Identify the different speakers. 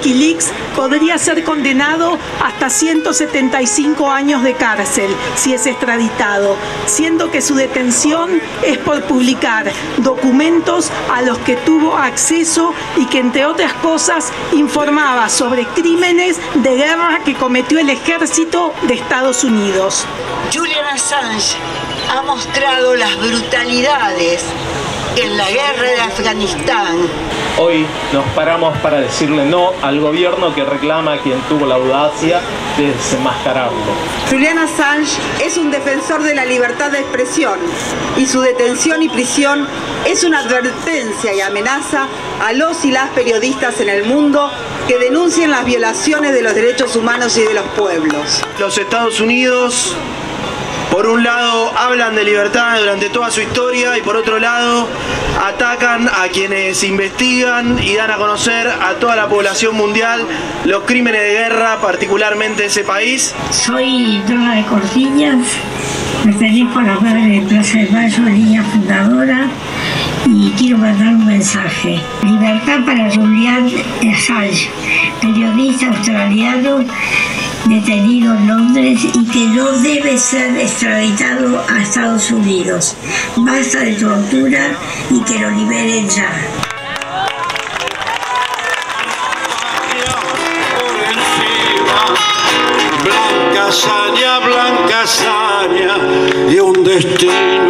Speaker 1: Wikileaks podría ser condenado hasta 175 años de cárcel si es extraditado, siendo que su detención es por publicar documentos a los que tuvo acceso y que, entre otras cosas, informaba sobre crímenes de guerra que cometió el ejército de Estados Unidos.
Speaker 2: Julian Assange ha mostrado las brutalidades en la guerra de Afganistán.
Speaker 3: Hoy nos paramos para decirle no al gobierno que reclama a quien tuvo la audacia de desenmascararlo.
Speaker 4: Julian Assange es un defensor de la libertad de expresión y su detención y prisión es una advertencia y amenaza a los y las periodistas en el mundo que denuncien las violaciones de los derechos humanos y de los pueblos.
Speaker 5: Los Estados Unidos, por un lado, hablan de libertad durante toda su historia y por otro lado, atacan a quienes investigan y dan a conocer a toda la población mundial los crímenes de guerra, particularmente de ese país.
Speaker 6: Soy Dora de Cortiñas, pertenezco a la Madre de Plaza de Mayo, niña fundadora, y quiero mandar un mensaje. Libertad para Julian Assange, periodista australiano detenido en Londres y que no debe ser extraditado a Estados Unidos. Basta de tortura y que lo liberen ya.
Speaker 7: Blanca hazaña y un destino